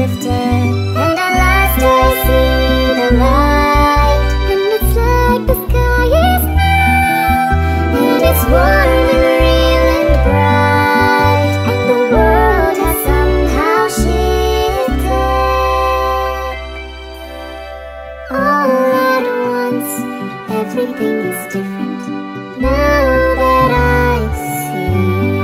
lifted, and at last I see the light. And it's like the sky is blue, and it's warm and real and bright, and the world has somehow shifted. All at once, everything is different now that I see you.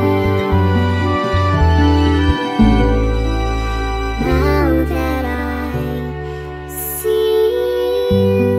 Now that I see you.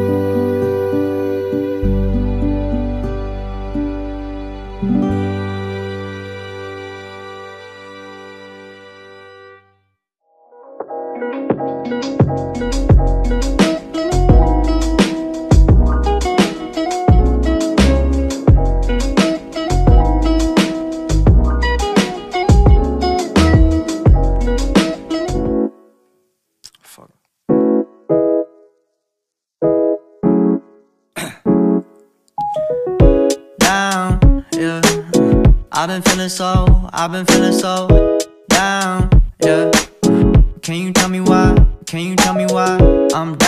Fuck. Down, yeah. I've been feeling so down, yeah. Can you tell me why? Can you tell me why I'm down?